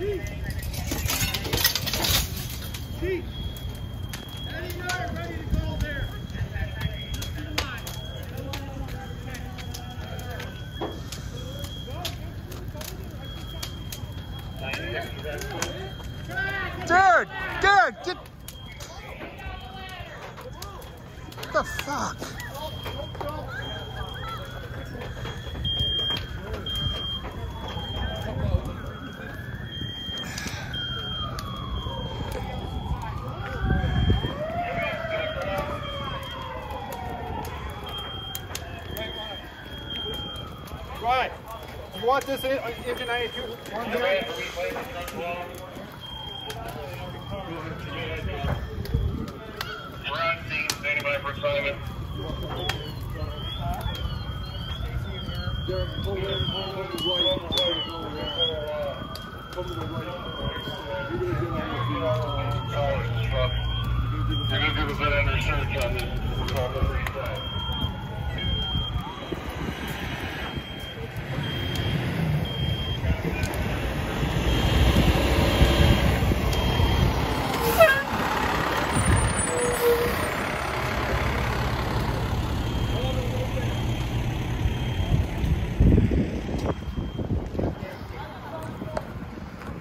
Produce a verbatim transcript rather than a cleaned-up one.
Dude, dude, get what the fuck? Right. You want this engine ninety-two one here? We're on scene, standing by for assignment. You're going to do a bit under search on this.